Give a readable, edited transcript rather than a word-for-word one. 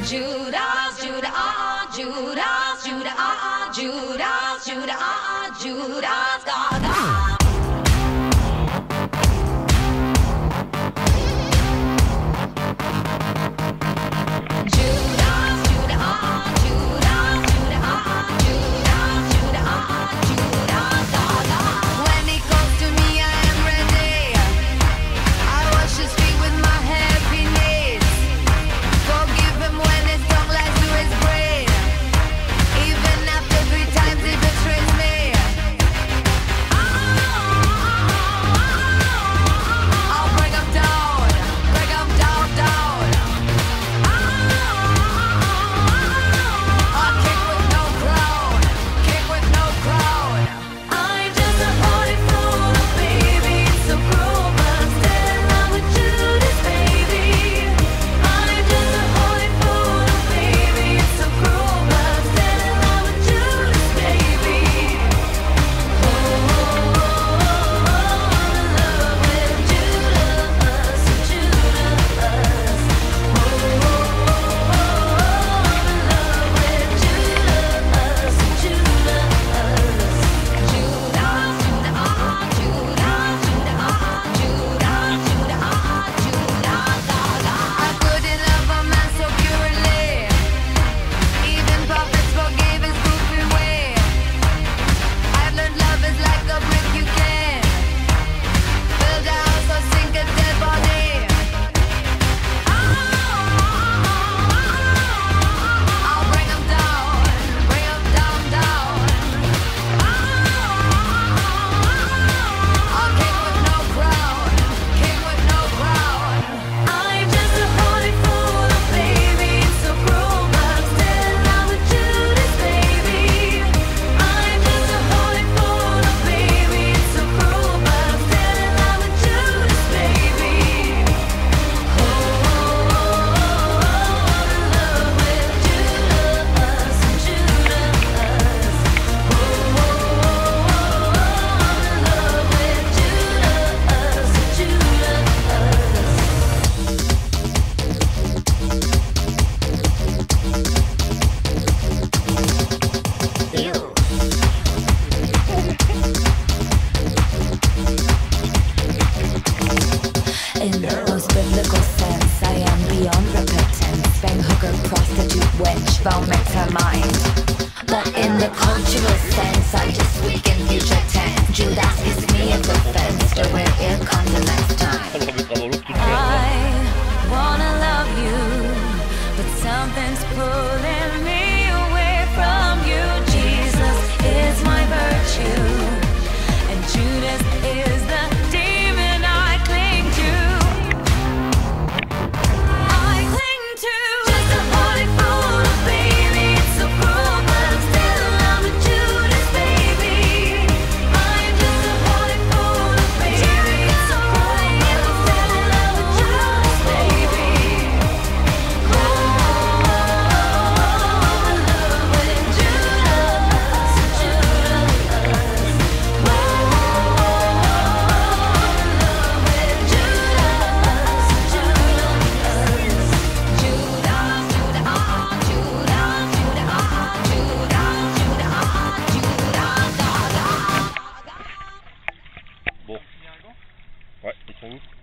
Judas, Judas, Judas, Judas, Judas, Judas, Judas, Gaga. In the most biblical sense, I am beyond repentance. Bang hooker, prostitute, wench, vomit her mind. But in the cultural sense, I just speak in future tense. Judas is me if offense, to where it comes the next time. I wanna love you, but something's pulling me away from you. Jesus is my virtue, and Judas is the demon I cling to. I cling to just a holy fool, baby. It's so cruel, but I'm still in love with Judas, baby. I'm just a holy fool, baby. It's so cruel, but I'm still in love with Judas, baby. Oh, in love with Judas, Judas. Oh, Bon. Ouais, ils sont où?